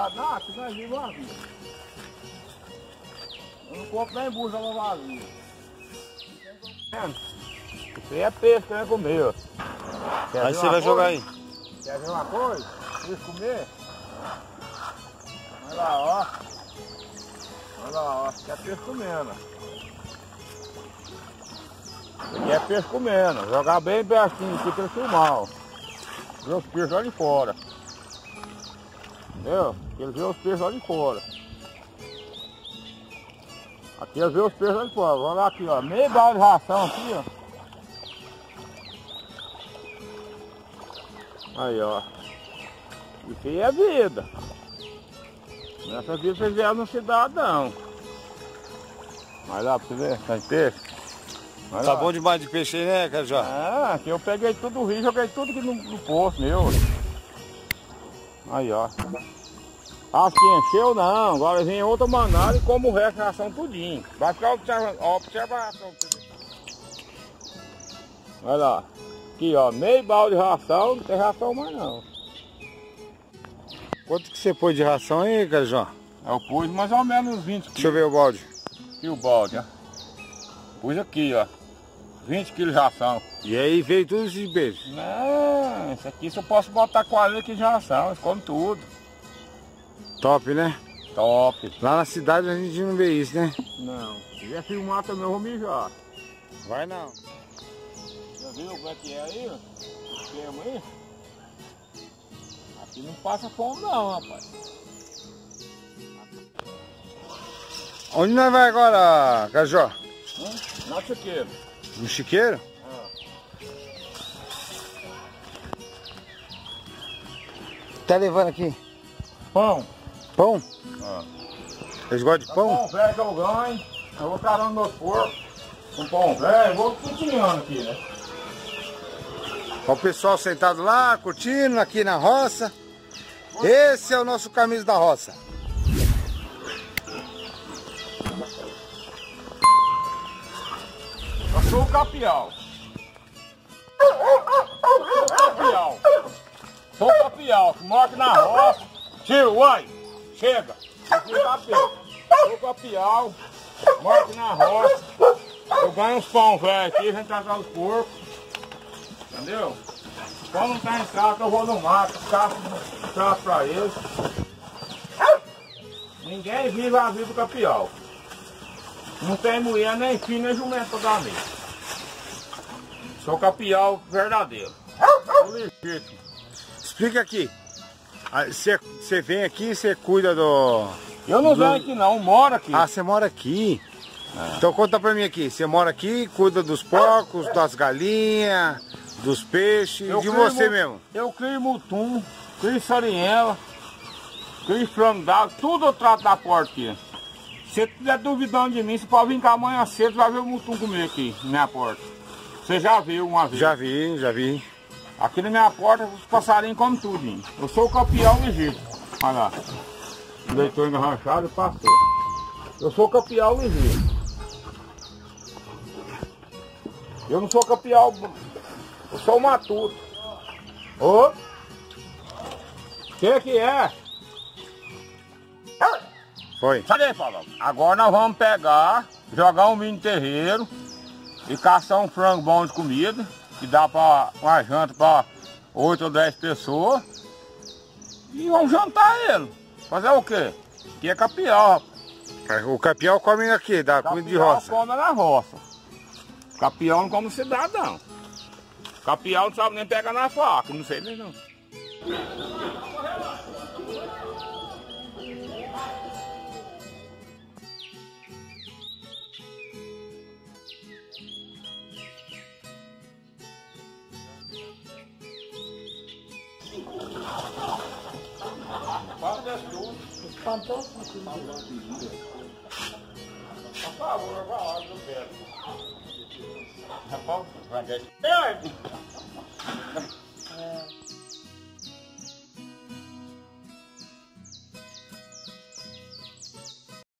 lado. Não, aqui nós vimos vazio. Eu não compro nem bucha vazia. Isso aí é peixe que eu ia comer, ó. Aí você vai jogar aí. Quer ver uma coisa? Deixa comer? Olha lá, ó. Olha lá, ó. Aqui é peixe comendo. Aqui é peixe comendo. Jogar bem pertinho aqui pra filmar, ó. Ver os peixes lá de fora. Entendeu? Eles vêem os peixes lá de fora. Aqui eles vêem os peixes lá de fora. Olha lá aqui, ó. Meio balde de ração aqui, ó. Aí, ó. Isso aí é vida. Nessa vida vocês vieram no cidade, não. Vai lá pra você ver, tá de peixe. Vai Tá lá. bom demais de peixe aí, né, Carjó? Ah, aqui eu peguei tudo do rio, joguei tudo aqui no poço meu. Aí, ó. Acho que encheu não, agora vem outra manada e como o resto da ração tudinho. Vai ficar observação. Olha lá. Aqui, ó, meio balde de ração, não tem ração mais não. Quanto que você pôs de ração aí, Carjó? Eu pus mais ou menos 20 quilos. Deixa eu ver o balde. Aqui o balde, ó. Pus aqui, ó. 20 quilos de ração. E aí veio tudo de peixe? Não, isso aqui só posso botar 40 quilos de ração, eles comem tudo. Top, né? Top. Lá na cidade a gente não vê isso, né? Não, se quiser filmar também eu vou mijar. Vai não. Já viu como é que é aí? O esquema aí? Aqui não passa fome não, rapaz. Onde nós vai agora, Carjó? Na chiqueira. No chiqueiro? Tá levando aqui? Pão. Pão? Ah. Eles gostam de pão? Pão velho que eu ganho. Eu vou carando meus porcos com pão velho. Vou cozinhando aqui, né? Ó, o pessoal sentado lá, curtindo aqui na roça. Esse é o nosso Camisa da Roça. Eu sou o capial. Sou o capial. Sou o capial que mora aqui na roça. Tio, uai, chega. Eu sou o capial. Sou o capial, moro aqui na roça. Eu ganho uns pão velho aqui, vem tratar os porcos. Entendeu? Quando não tá em casa, eu vou no mato, caço pra eles. Ninguém vive a vida do capial. Não tem mulher, nem filho, nem jumento pra dar mesmo. Sou capial verdadeiro. Sou legítimo. Explica aqui. Você vem aqui e você cuida do... Eu não venho aqui não, moro aqui. Ah, você mora aqui. Então conta pra mim aqui. Você mora aqui, cuida dos porcos, das galinhas, dos peixes, de você mesmo. Eu crio mutum, crio sariela, crio frango d'água, tudo eu trato da porta aqui. Se você estiver duvidando de mim, você pode vir cá amanhã cedo, vai ver o mutum comigo aqui, na minha porta. Você já viu uma vez? Já vi, já vi. Aqui na minha porta, os passarinhos comem tudo, hein? Eu sou o capial legítimo. Olha lá. O leitor engarranchado e pastor. Eu sou o capial legítimo. Eu não sou capial, eu sou o matuto. Ô? Que é? Foi. Cadê, Paulo? Agora nós vamos pegar, jogar um milho no terreiro e caçar um frango bom de comida, que dá para uma janta para 8 ou 10 pessoas. E vamos jantar ele. Fazer o quê? Que é capial, rapaz. O capial come aqui, da comida de roça. Capial come na roça. Capial não come cidade, não. Capial não sabe nem pegar na faca, não sei nem não. Espantou? Por favor, vai lá, eu quero. Rapaz, vai